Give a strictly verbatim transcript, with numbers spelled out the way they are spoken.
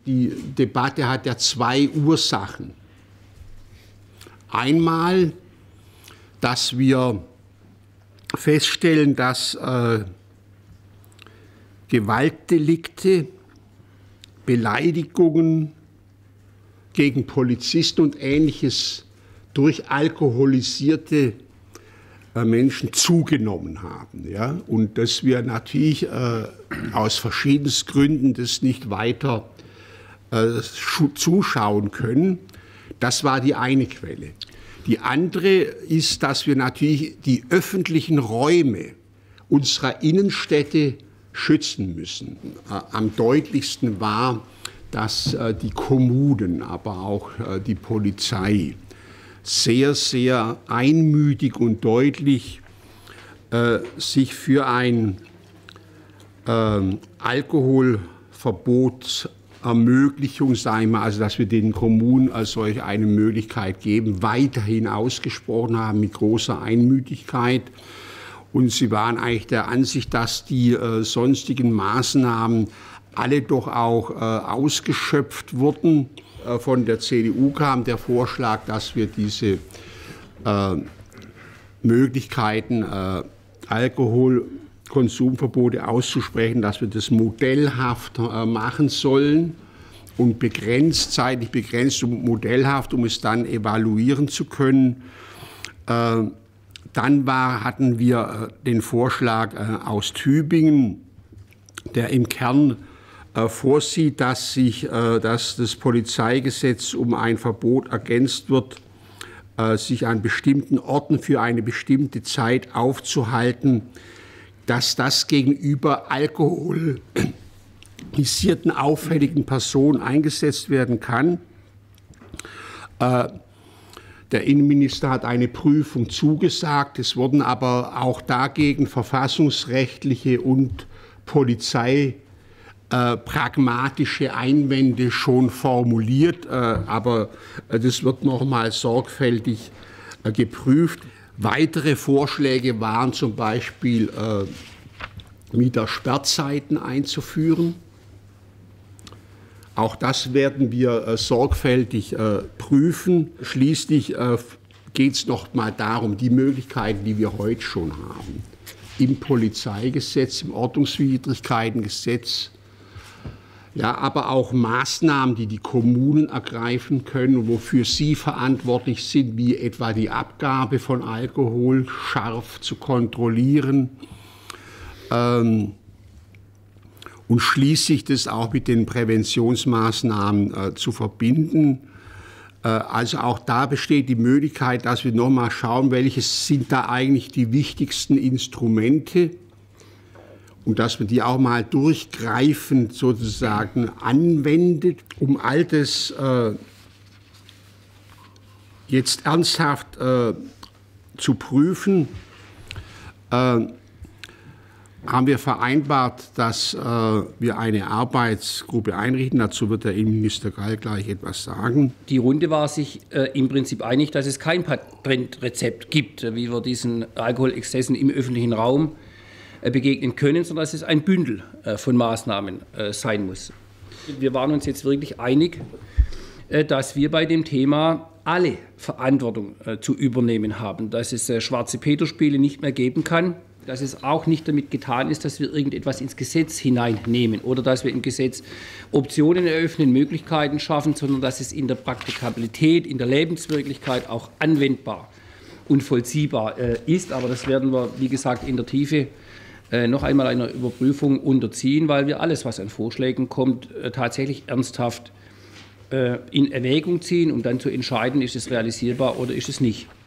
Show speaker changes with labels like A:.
A: Die Debatte hat ja zwei Ursachen. Einmal, dass wir feststellen, dass äh, Gewaltdelikte, Beleidigungen gegen Polizisten und Ähnliches durch alkoholisierte äh, Menschen zugenommen haben. Ja? Und dass wir natürlich äh, aus verschiedensten Gründen das nicht weiter äh, zuschauen können. Das war die eine Quelle. Die andere ist, dass wir natürlich die öffentlichen Räume unserer Innenstädte schützen müssen. Am deutlichsten war, dass die Kommunen, aber auch die Polizei sehr, sehr einmütig und deutlich äh, sich für ein äh, Alkoholverbot Ermöglichung, sagen wir, also dass wir den Kommunen als solch eine Möglichkeit geben, weiterhin ausgesprochen haben mit großer Einmütigkeit. Und sie waren eigentlich der Ansicht, dass die äh, sonstigen Maßnahmen alle doch auch äh, ausgeschöpft wurden. Äh, von der C D U kam der Vorschlag, dass wir diese äh, Möglichkeiten, äh, Alkoholkonsumverbote auszusprechen, dass wir das modellhaft äh, machen sollen und begrenzt, zeitlich begrenzt und modellhaft, um es dann evaluieren zu können. Äh, Dann war, hatten wir den Vorschlag äh, aus Tübingen, der im Kern äh, vorsieht, dass, sich, äh, dass das Polizeigesetz um ein Verbot ergänzt wird, äh, sich an bestimmten Orten für eine bestimmte Zeit aufzuhalten, dass das gegenüber alkoholisierten, auffälligen Personen eingesetzt werden kann. Äh, Der Innenminister hat eine Prüfung zugesagt. Es wurden aber auch dagegen verfassungsrechtliche und polizeipragmatische äh, Einwände schon formuliert. Äh, aber äh, das wird noch mal sorgfältig äh, geprüft. Weitere Vorschläge waren zum Beispiel, äh, wieder Sperrzeiten einzuführen. Auch das werden wir äh, sorgfältig äh, prüfen. Schließlich äh, geht es noch mal darum, die Möglichkeiten, die wir heute schon haben, im Polizeigesetz, im Ordnungswidrigkeitengesetz, ja, aber auch Maßnahmen, die die Kommunen ergreifen können, wofür sie verantwortlich sind, wie etwa die Abgabe von Alkohol scharf zu kontrollieren. Ähm, Und schließlich das auch mit den Präventionsmaßnahmen äh, zu verbinden. Äh, also auch da besteht die Möglichkeit, dass wir noch mal schauen, welche sind da eigentlich die wichtigsten Instrumente und dass man die auch mal durchgreifend sozusagen anwendet, um all das äh, jetzt ernsthaft äh, zu prüfen. Äh, haben wir vereinbart, dass äh, wir eine Arbeitsgruppe einrichten. Dazu wird der Innenminister Gall gleich etwas sagen.
B: Die Runde war sich äh, im Prinzip einig, dass es kein Patentrezept gibt, wie wir diesen Alkoholexzessen im öffentlichen Raum äh, begegnen können, sondern dass es ein Bündel äh, von Maßnahmen äh, sein muss. Wir waren uns jetzt wirklich einig, äh, dass wir bei dem Thema alle Verantwortung äh, zu übernehmen haben, dass es äh, schwarze Peter-Spiele nicht mehr geben kann, dass es auch nicht damit getan ist, dass wir irgendetwas ins Gesetz hineinnehmen oder dass wir im Gesetz Optionen eröffnen, Möglichkeiten schaffen, sondern dass es in der Praktikabilität, in der Lebenswirklichkeit auch anwendbar und vollziehbar äh, ist. Aber das werden wir, wie gesagt, in der Tiefe äh, noch einmal einer Überprüfung unterziehen, weil wir alles, was an Vorschlägen kommt, äh, tatsächlich ernsthaft äh, in Erwägung ziehen, um dann zu entscheiden, ist es realisierbar oder ist es nicht.